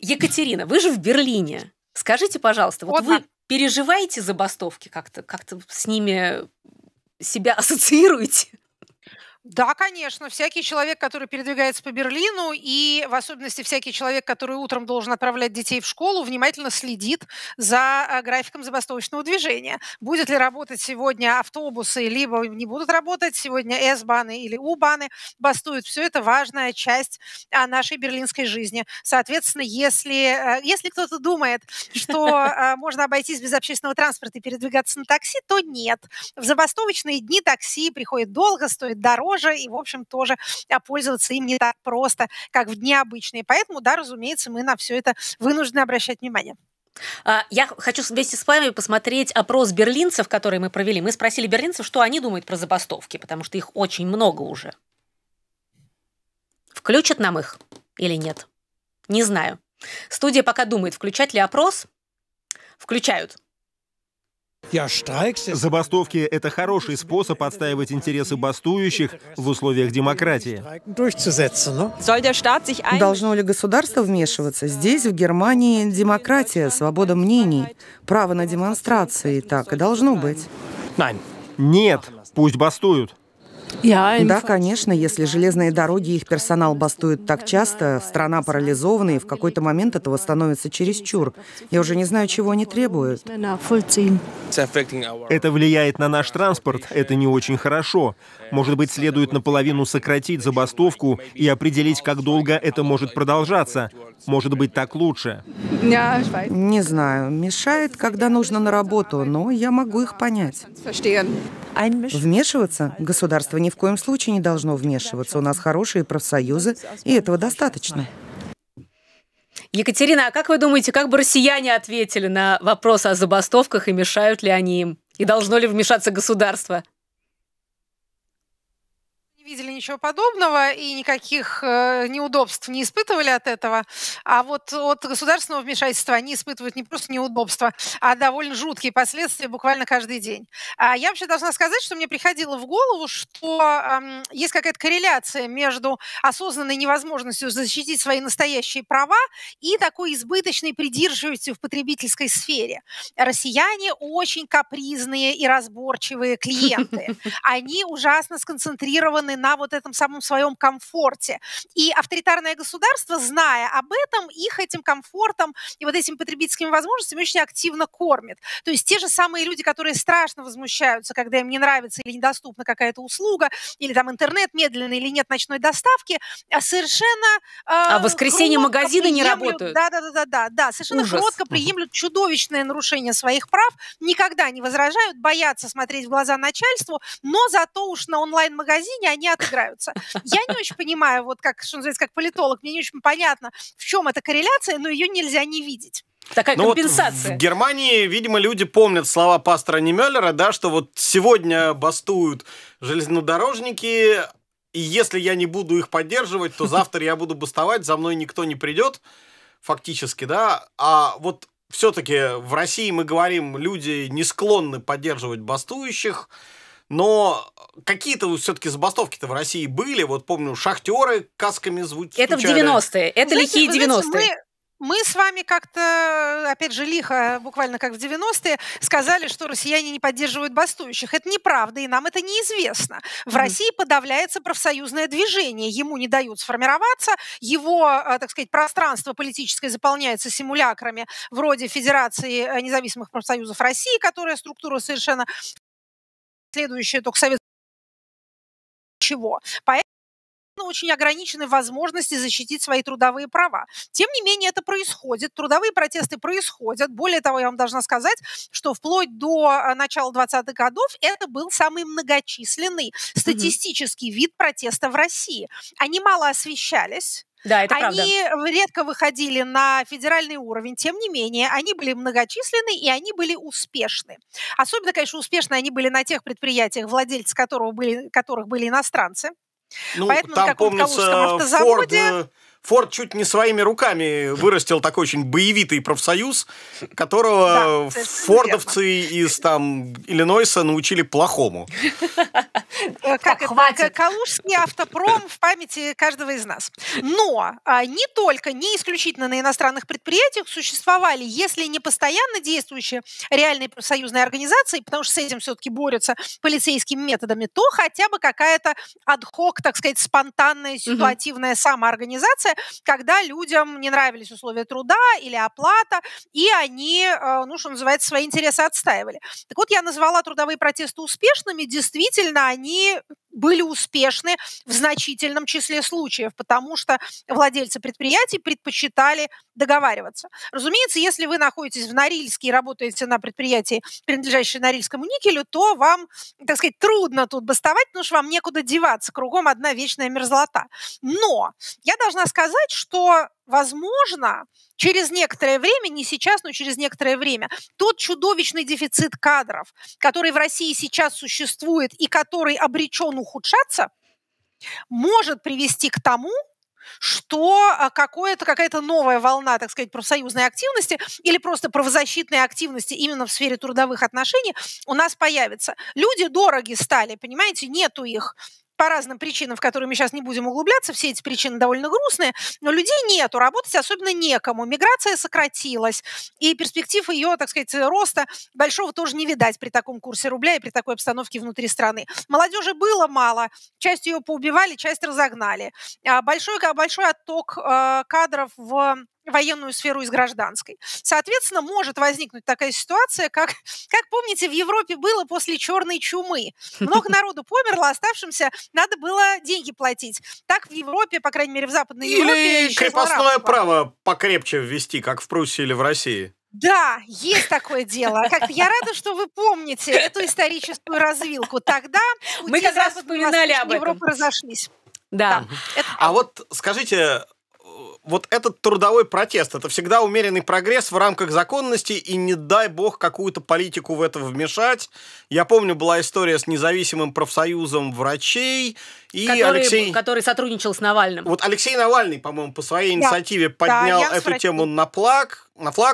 Екатерина, вы же в Берлине. Скажите, пожалуйста, вот вы переживаете забастовки как-то с ними себя ассоциируете? Да, конечно. Всякий человек, который передвигается по Берлину, и в особенности всякий человек, который утром должен отправлять детей в школу, внимательно следит за графиком забастовочного движения. Будет ли работать сегодня автобусы, либо не будут работать, сегодня С-баны или У-баны бастуют. Все это важная часть нашей берлинской жизни. Соответственно, если кто-то думает, что можно обойтись без общественного транспорта и передвигаться на такси, то нет. В забастовочные дни такси приходит долго, стоит дороже, и, в общем, тоже пользоваться им не так просто, как в дни обычные. Поэтому, да, разумеется, мы на все это вынуждены обращать внимание. Я хочу вместе с вами посмотреть опрос берлинцев, который мы провели. Мы спросили берлинцев, что они думают про забастовки, потому что их очень много уже. Включат нам их или нет? Не знаю. Студия пока думает, включать ли опрос. Включают. Забастовки – это хороший способ отстаивать интересы бастующих в условиях демократии. Должно ли государство вмешиваться? Здесь, в Германии, демократия, свобода мнений, право на демонстрации. Так и должно быть. Нет, пусть бастуют. Да, конечно, если железные дороги и их персонал бастуют так часто, страна парализована, и в какой-то момент этого становится чересчур. Я уже не знаю, чего они требуют. Это влияет на наш транспорт, это не очень хорошо. Может быть, следует наполовину сократить забастовку и определить, как долго это может продолжаться. Может быть, так лучше. Не знаю, мешает, когда нужно на работу, но я могу их понять. Вмешиваться? Государство ни в коем случае не должно вмешиваться. У нас хорошие профсоюзы, и этого достаточно. Екатерина, а как вы думаете, как бы россияне ответили на вопрос о забастовках, и мешают ли они им? И должно ли вмешаться государство? Не видели ничего подобного и никаких неудобств не испытывали от этого. А вот от государственного вмешательства они испытывают не просто неудобства, а довольно жуткие последствия буквально каждый день. Я вообще должна сказать, что мне приходило в голову, что есть какая-то корреляция между осознанной невозможностью защитить свои настоящие права и такой избыточной придирчивостью в потребительской сфере. Россияне очень капризные и разборчивые клиенты. Они ужасно сконцентрированы на вот этом самом своем комфорте. И авторитарное государство, зная об этом, их этим комфортом и вот этими потребительскими возможностями очень активно кормит. То есть те же самые люди, которые страшно возмущаются, когда им не нравится или недоступна какая-то услуга, или там интернет медленный, или нет ночной доставки, совершенно А в воскресенье магазины не работают. Да, совершенно кротко приемлют чудовищное нарушение своих прав, никогда не возражают, боятся смотреть в глаза начальству, но зато уж на онлайн-магазине они отыграются. Я не очень понимаю, вот как, что называется, как политолог, мне не очень понятно, в чем эта корреляция, но ее нельзя не видеть. Такая компенсация. Вот в Германии, видимо, люди помнят слова пастора Немеллера, да, что вот сегодня бастуют железнодорожники, и если я не буду их поддерживать, то завтра я буду бастовать, за мной никто не придет, фактически, да. А вот все-таки в России мы говорим, люди не склонны поддерживать бастующих, но какие-то все-таки забастовки-то в России были. Вот помню, шахтеры касками стучали. Это в 90-е, это лихие 90-е. Мы с вами как-то, опять же, лихо, буквально как в 90-е, сказали, что россияне не поддерживают бастующих. Это неправда, и нам это неизвестно. В России подавляется профсоюзное движение, ему не дают сформироваться, его, так сказать, пространство политическое заполняется симулякрами вроде Федерации независимых профсоюзов России, которая структура совершенно следующая только советского чего. Поэтому очень ограничены возможности защитить свои трудовые права. Тем не менее, это происходит, трудовые протесты происходят. Более того, я вам должна сказать, что вплоть до начала 20-х годов это был самый многочисленный статистический вид протеста в России. Они мало освещались. Да, это правда. Они редко выходили на федеральный уровень, тем не менее, они были многочисленны и они были успешны. Особенно, конечно, успешны они были на тех предприятиях, владельцы которых были иностранцы. Ну, поэтому там, на каком-то помнится, калужском автозаводе... Форд чуть не своими руками вырастил такой очень боевитый профсоюз, которого фордовцы из там Иллинойса научили плохому. Как это? Калужский автопром в памяти каждого из нас. Но не только, не исключительно на иностранных предприятиях существовали, если не постоянно действующие реальные профсоюзные организации, потому что с этим все-таки борются полицейскими методами, то хотя бы какая-то ад-хок, так сказать, спонтанная, ситуативная самоорганизация, когда людям не нравились условия труда или оплата, и они, ну, что называется, свои интересы отстаивали. Так вот, я назвала трудовые протесты успешными. Действительно, они были успешны в значительном числе случаев, потому что владельцы предприятий предпочитали договариваться. Разумеется, если вы находитесь в Норильске и работаете на предприятии, принадлежащем Норильскому никелю, то вам, так сказать, трудно тут бастовать, потому что вам некуда деваться, кругом одна вечная мерзлота. Но я должна сказать, что, возможно, через некоторое время, не сейчас, но через некоторое время, тот чудовищный дефицит кадров, который в России сейчас существует и который обречен ухудшаться, может привести к тому, что какая-то новая волна, так сказать, профсоюзной активности или просто правозащитной активности именно в сфере трудовых отношений у нас появится. Люди дороги стали, понимаете, нету их по разным причинам, в которые мы сейчас не будем углубляться, все эти причины довольно грустные, но людей нету, работать особенно некому, миграция сократилась, и перспектив ее, так сказать, роста большого тоже не видать при таком курсе рубля и при такой обстановке внутри страны. Молодежи было мало, часть ее поубивали, часть разогнали. Большой отток кадров в военную сферу из гражданской. Соответственно, может возникнуть такая ситуация, как помните, в Европе было после черной чумы. Много народу померло, оставшимся надо было деньги платить. Так в Европе, по крайней мере, в Западной Европе... Или крепостное право покрепче ввести, как в Пруссии или в России. Да, есть такое дело. Я рада, что вы помните эту историческую развилку. Тогда мы как раз вспоминали об этом. Европы разошлись. Да. А вот скажите, вот этот трудовой протест, это всегда умеренный прогресс в рамках законности, и не дай бог какую-то политику в это вмешать. Я помню, была история с независимым профсоюзом врачей, и который сотрудничал с Навальным. Вот Алексей Навальный, по-моему, по своей инициативе поднял эту тему на флаг,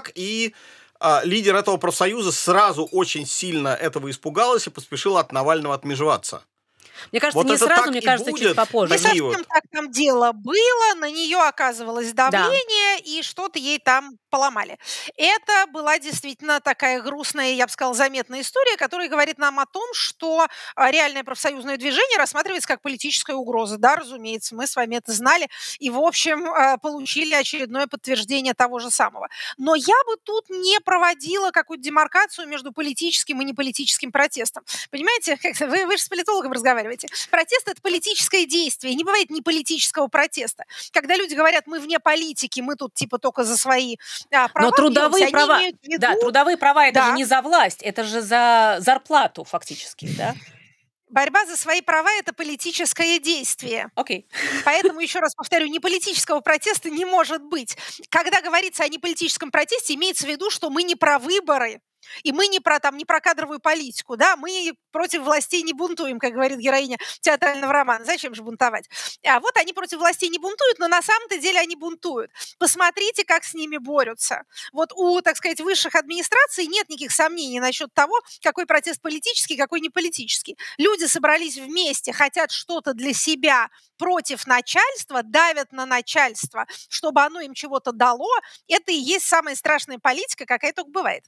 и лидер этого профсоюза сразу очень сильно этого испугалась и поспешила от Навального отмежеваться. Мне кажется, вот не сразу, мне кажется, чуть попозже. Не совсем так там дело было, на нее оказывалось давление, и что-то ей там поломали. Это была действительно такая грустная, я бы сказала, заметная история, которая говорит нам о том, что реальное профсоюзное движение рассматривается как политическая угроза. Да, разумеется, мы с вами это знали, и, в общем, получили очередное подтверждение того же самого. Но я бы тут не проводила какую-то демаркацию между политическим и неполитическим протестом. Понимаете, вы же с политологом разговариваете. Протест – это политическое действие. Не бывает неполитического протеста. Когда люди говорят, мы вне политики, мы тут типа только за свои права. Но трудовые права, трудовые права – это же не за власть, это же за зарплату фактически, да? Борьба за свои права – это политическое действие. Окей. Поэтому, еще раз повторю, неполитического протеста не может быть. Когда говорится о неполитическом протесте, имеется в виду, что мы не про выборы, и мы не про кадровую политику, да, мы против властей не бунтуем, как говорит героиня театрального романа. Зачем же бунтовать? А вот они против властей не бунтуют, но на самом-то деле они бунтуют. Посмотрите, как с ними борются. Вот у, так сказать, высших администраций нет никаких сомнений насчет того, какой протест политический, какой не политический. Люди собрались вместе, хотят что-то для себя против начальства, давят на начальство, чтобы оно им чего-то дало. Это и есть самая страшная политика, какая только бывает.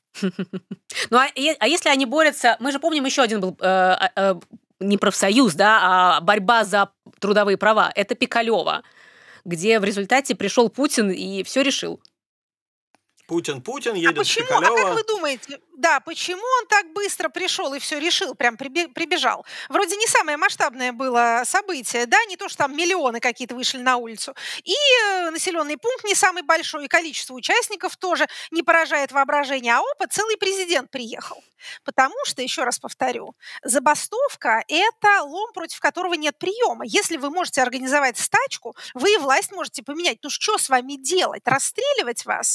Ну, а если они борются... Мы же помним, еще один был не профсоюз, да, а борьба за трудовые права. Это Пикалево, где в результате пришел Путин и все решил. Путин едет в Пикалево. А как вы думаете, почему он так быстро пришел и все решил, прям прибежал? Вроде не самое масштабное было событие, да, не то, что там миллионы какие-то вышли на улицу. И населенный пункт не самый большой, и количество участников тоже не поражает воображение, а целый президент приехал. Потому что, еще раз повторю, забастовка – это лом, против которого нет приема. Если вы можете организовать стачку, вы и власть можете поменять. Ну что с вами делать? Расстреливать вас?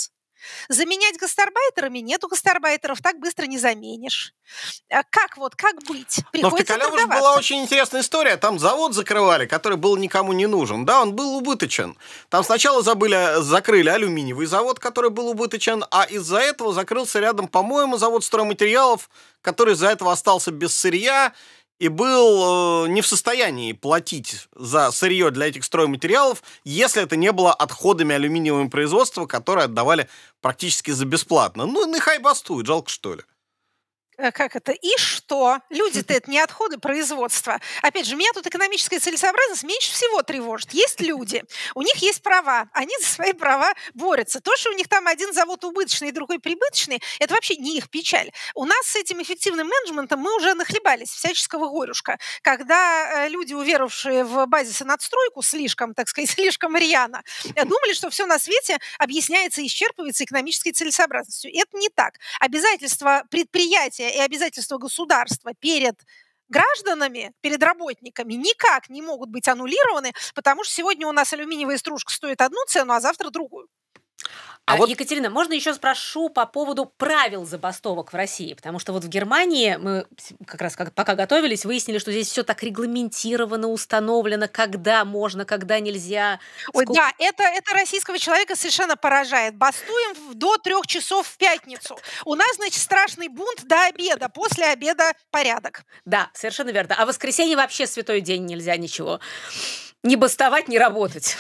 Заменять гастарбайтерами? Нету гастарбайтеров, так быстро не заменишь. Как быть? Но в Приходится Пикалево же была торговаться. очень интересная история. Там завод закрывали, который был никому не нужен. Да, он был убыточен. Там сначала закрыли алюминиевый завод, который был убыточен, а из-за этого закрылся рядом, по-моему, завод стройматериалов, который из-за этого остался без сырья и был не в состоянии платить за сырье для этих стройматериалов, если это не было отходами алюминиевого производства, которые отдавали практически за бесплатно. Ну, нехай бастует, жалко что ли. Как это? И что? Люди-то это не отходы производства. Опять же, меня тут экономическая целесообразность меньше всего тревожит. Есть люди, у них есть права, они за свои права борются. То, что у них там один завод убыточный и другой прибыточный, это вообще не их печаль. У нас с этим эффективным менеджментом мы уже нахлебались всяческого горюшка. Когда люди, уверовавшие в базис и надстройку слишком, так сказать, слишком рьяно, думали, что все на свете объясняется и исчерпывается экономической целесообразностью. Это не так. Обязательства предприятия и обязательства государства перед гражданами, перед работниками никак не могут быть аннулированы, потому что сегодня у нас алюминиевая стружка стоит одну цену, а завтра другую. Екатерина, можно еще спрошу по поводу правил забастовок в России? Потому что вот в Германии мы как раз пока готовились, выяснили, что здесь все так регламентировано, установлено, когда можно, когда нельзя. Ой, да, это российского человека совершенно поражает. Бастуем до 3 часов в пятницу. У нас, значит, страшный бунт до обеда. После обеда порядок. Да, совершенно верно. А в воскресенье вообще святой день нельзя ничего. Не бастовать, не работать.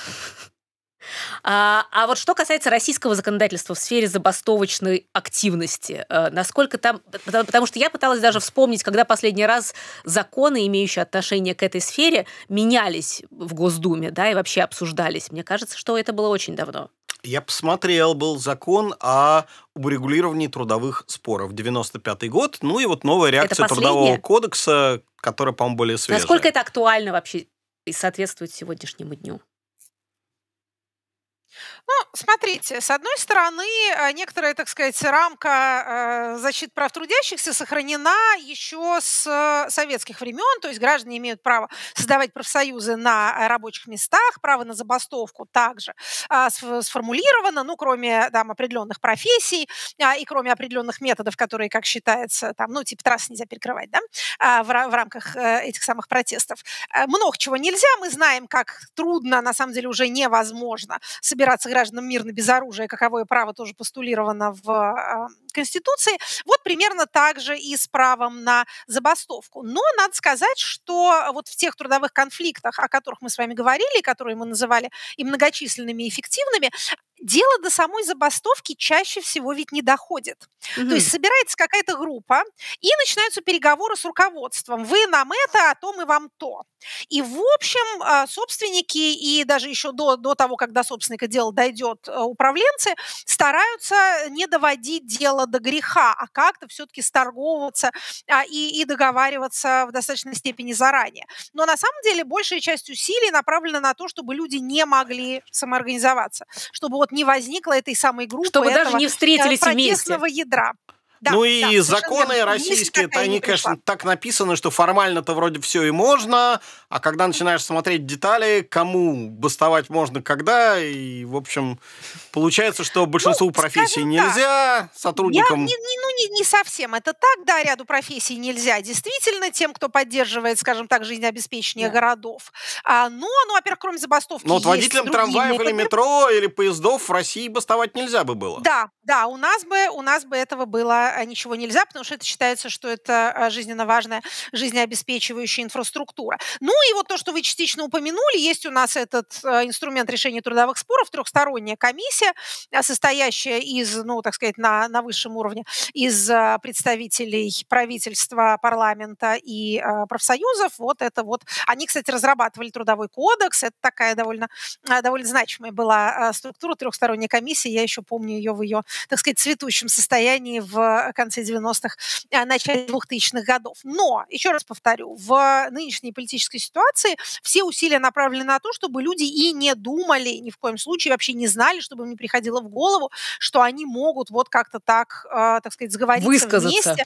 А вот что касается российского законодательства в сфере забастовочной активности, насколько там... Потому что я пыталась даже вспомнить, когда последний раз законы, имеющие отношение к этой сфере, менялись в Госдуме, да, и вообще обсуждались. Мне кажется, что это было очень давно. Я посмотрел, был закон о урегулировании трудовых споров, 95-й год, ну и вот новая реакция Трудового кодекса, которая, по-моему, более свежая. Насколько это актуально вообще и соответствует сегодняшнему дню? Ну, смотрите, с одной стороны, некоторая, так сказать, рамка защиты прав трудящихся сохранена еще с советских времен, то есть граждане имеют право создавать профсоюзы на рабочих местах, право на забастовку также сформулировано, ну, кроме там определенных профессий и кроме определенных методов, которые, как считается, там, ну, типа трасс нельзя перекрывать, да, в рамках этих самых протестов. Много чего нельзя, мы знаем, как трудно, на самом деле уже невозможно собираться гражданам мирно без оружия, каковое право тоже постулировано в Конституции. Вот примерно так же и с правом на забастовку. Но надо сказать, что вот в тех трудовых конфликтах, о которых мы с вами говорили, которые мы называли и многочисленными, и эффективными, дело до самой забастовки чаще всего ведь не доходит. То есть собирается какая-то группа, и начинаются переговоры с руководством. Вы нам это, а то мы вам то. И, в общем, собственники, и даже еще до того, как до собственника дело дойдет, управленцы, стараются не доводить дело до греха, а как-то все-таки сторговываться и договариваться в достаточной степени заранее. Но на самом деле большая часть усилий направлена на то, чтобы люди не могли самоорганизоваться, чтобы вот не возникло этой самой группы, чтобы даже не встретились протестного вместе. Ядра. Да, ну и да, законы российские, они, конечно, так написаны, что формально-то вроде все и можно, а когда начинаешь смотреть детали, кому бастовать можно, когда, и, в общем, получается, что большинству профессий нельзя, сотрудникам... Не совсем это так, да, ряду профессий нельзя. Действительно, тем, кто поддерживает, скажем так, жизнеобеспечение городов. Но, во-первых, кроме забастовки, но вот водителям трамваев или метро, или поездов в России бастовать нельзя бы было. Да, у нас бы этого было ничего нельзя, потому что это считается, что это жизненно важная, жизнеобеспечивающая инфраструктура. Ну и вот то, что вы частично упомянули, есть у нас этот инструмент решения трудовых споров, трехсторонняя комиссия, состоящая из, ну, так сказать, на высшем уровне, из представителей правительства, парламента и профсоюзов. Вот это вот. Они, кстати, разрабатывали трудовой кодекс. Это такая довольно значимая была структура, трехсторонняя комиссия. Я еще помню ее в ее, так сказать, цветущем состоянии в конце 90-х, начале 2000-х годов. Но, еще раз повторю, в нынешней политической ситуации все усилия направлены на то, чтобы люди и не думали, ни в коем случае вообще не знали, чтобы им не приходило в голову, что они могут вот как-то так сказать, сговориться вместе.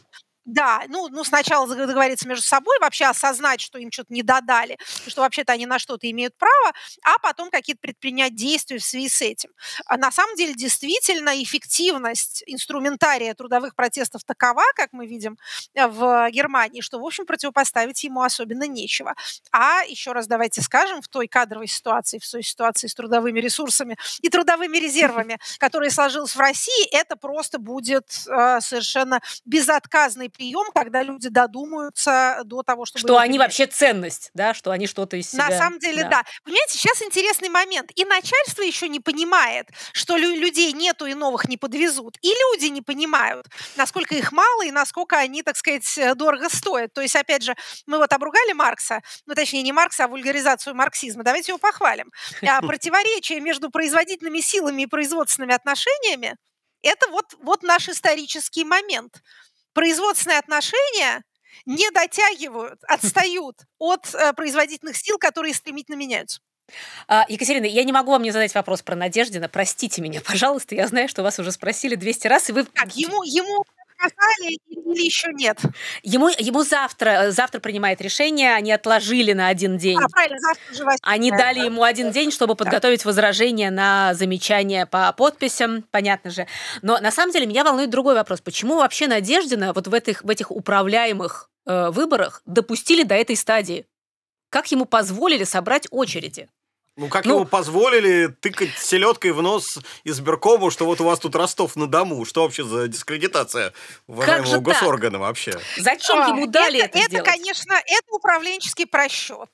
Да, ну сначала договориться между собой, вообще осознать, что им что-то не додали, что вообще-то они на что-то имеют право, а потом какие-то предпринять действия в связи с этим. А на самом деле действительно эффективность инструментария трудовых протестов такова, как мы видим в Германии, что, в общем, противопоставить ему особенно нечего. А еще раз давайте скажем, в той кадровой ситуации, в той ситуации с трудовыми ресурсами и трудовыми резервами, которая сложилась в России, это просто будет совершенно безотказный прием, когда люди додумаются до того, чтобы... Что они вообще ценность, да, что они что-то из себя... На самом деле, да. Понимаете, сейчас интересный момент. И начальство еще не понимает, что людей нету и новых не подвезут. И люди не понимают, насколько их мало и насколько они, так сказать, дорого стоят. То есть, опять же, мы вот обругали Маркса, ну, точнее, не Маркса, а вульгаризацию марксизма. Давайте его похвалим. Противоречие между производительными силами и производственными отношениями – это вот наш исторический момент. Производственные отношения не дотягивают, отстают от производительных сил, которые стремительно меняются. Екатерина, я не могу вам не задать вопрос про Надеждина. Простите меня, пожалуйста. Я знаю, что вас уже спросили 200 раз, и вы... Так, ему сказали или еще нет? Ему завтра принимает решение, они отложили на один день. Правильно, завтра же 8. Они дали ему один день, чтобы подготовить возражения на замечания по подписям, понятно же. Но на самом деле меня волнует другой вопрос. Почему вообще Надеждина вот в этих управляемых выборах допустили до этой стадии? Как ему позволили собрать очереди? Ему позволили тыкать селедкой в нос избиркому, что вот у вас тут Ростов-на-Дому. Что вообще за дискредитация уважаемого госоргана вообще? Зачем ему дали это сделать? Это, конечно, это управленческий просчет.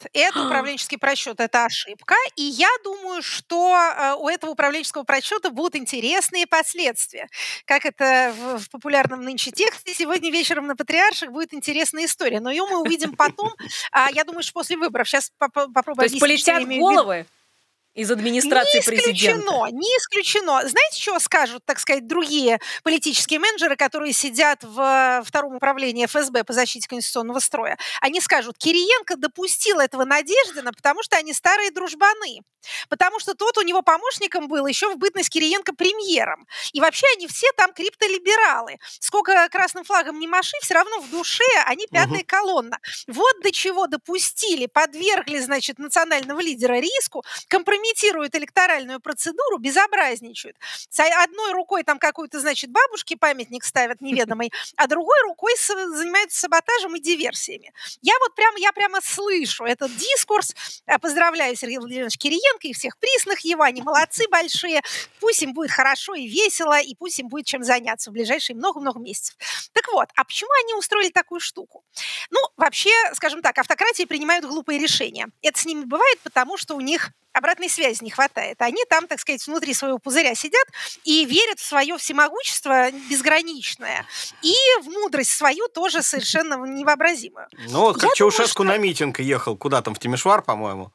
Это ошибка. И я думаю, что у этого управленческого просчета будут интересные последствия. Как это в популярном нынче тексте, сегодня вечером на Патриарших будет интересная история. Но ее мы увидим потом. Я думаю, что после выборов. Сейчас попробую объяснить. То есть полетят головы? Из администрации президента. Не исключено. Знаете, что скажут, так сказать, другие политические менеджеры, которые сидят в втором управлении ФСБ по защите конституционного строя? Они скажут, Кириенко допустил этого Надеждина, потому что они старые дружбаны. Потому что тот у него помощником был еще в бытность Кириенко премьером. И вообще они все там криптолибералы. Сколько красным флагом не маши, все равно в душе они пятая колонна. Вот до чего допустили, подвергли, значит, национального лидера риску, компрометируют электоральную процедуру, безобразничают. Одной рукой там какую-то, значит, бабушке памятник ставят неведомый, а другой рукой занимаются саботажем и диверсиями. Я прямо слышу этот дискурс. Поздравляю Сергея Владимировича Кириенко и всех присных его, они молодцы большие. Пусть им будет хорошо и весело, и пусть им будет чем заняться в ближайшие много-много месяцев. Так вот, а почему они устроили такую штуку? Ну, вообще, скажем так, автократии принимают глупые решения. Это с ними бывает, потому что у них обратной связи не хватает. Они там, так сказать, внутри своего пузыря сидят и верят в свое всемогущество безграничное. И в мудрость свою тоже совершенно невообразимую. Ну вот, как Чаушеску на митинг ехал, куда там, в Тимишвар, по-моему?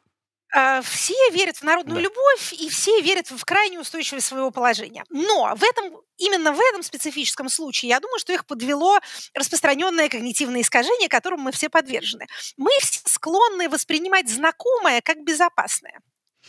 Все верят в народную любовь, и все верят в крайнюю устойчивость своего положения. Но именно в этом специфическом случае, я думаю, что их подвело распространенное когнитивное искажение, которому мы все подвержены. Мы все склонны воспринимать знакомое как безопасное.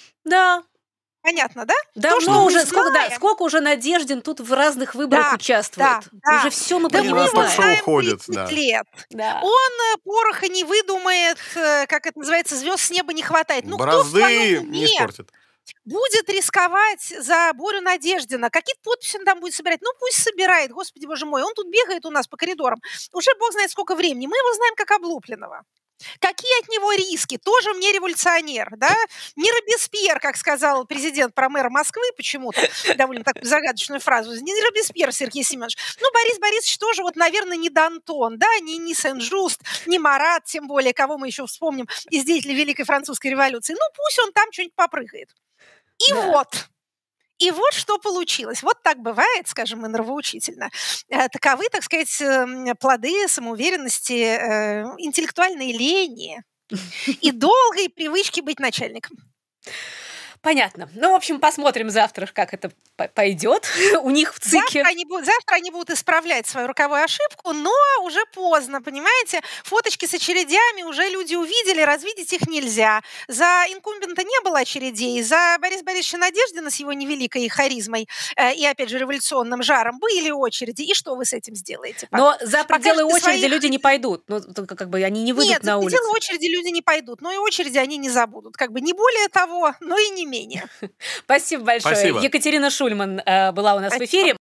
Да. Понятно, да? Да, сколько уже Надеждин тут в разных выборах участвует. Уже все мы понимаем. Уходит, 30 лет. Да. Он пороха не выдумает, как это называется, звезд с неба не хватает. Борозды не испортит. Будет рисковать за Борю Надеждина. Какие-то подписи он там будет собирать. Ну, пусть собирает, господи боже мой. Он тут бегает у нас по коридорам. Уже бог знает сколько времени. Мы его знаем как облупленного. Какие от него риски? Тоже мне революционер, да? Не Робеспьер, как сказал президент про мэра Москвы, почему-то, довольно такую загадочную фразу. Не Робеспьер, Сергей Семенович. Ну, Борис Борисович тоже, наверное, не Д'Антон, да? Не Сен-Жуст, не Марат, тем более, кого мы еще вспомним из деятелей Великой Французской революции. Ну, пусть он там что-нибудь попрыгает. И вот что получилось. Вот так бывает, скажем, и нравоучительно. Таковы, так сказать, плоды самоуверенности, интеллектуальной лени и долгой привычки быть начальником. Понятно. Ну, в общем, посмотрим завтра, как это пойдет у них в ЦИКе. Завтра они будут исправлять свою роковую ошибку, но уже поздно, понимаете? Фоточки с очередями уже люди увидели, развидеть их нельзя. За инкумбента не было очередей, за Бориса Борисовича Надеждина с его невеликой харизмой и, опять же, революционным жаром были очереди. И что вы с этим сделаете? Но за пределы очереди люди не пойдут. Ну, как бы они не выйдут на улицу. Нет, за пределы очереди люди не пойдут, но и очереди они не забудут. Как бы не более того, но и не менее. Спасибо большое. Спасибо. Екатерина Шульман была у нас в эфире.